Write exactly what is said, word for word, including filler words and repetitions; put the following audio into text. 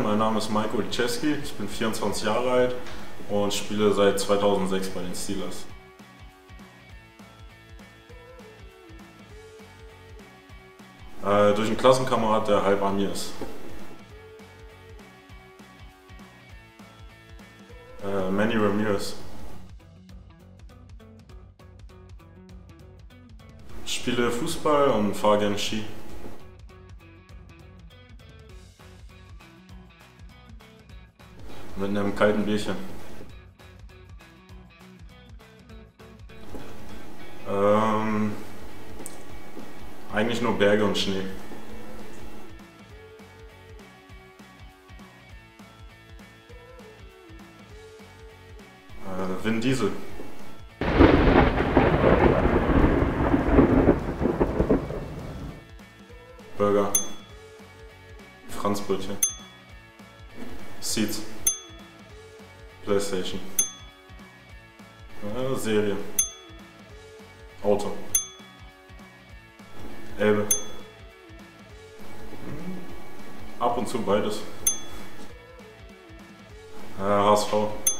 moin, mein Name ist Maiko Olszewski, ich bin vierundzwanzig Jahre alt und spiele seit zweitausendsechs bei den Steelers. Äh, durch einen Klassenkamerad, der halb Ami ist. Äh, Manny Ramirez. Ich spiele Fußball und fahre gerne Ski. Mit einem kalten Bierchen. Ähm, eigentlich nur Berge und Schnee. Äh, Vin Diesel. Burger. Franzbrötchen. Seeds. PlayStation. Äh, Serie. Auto. Elbe. Ab und zu beides. Äh, H S V.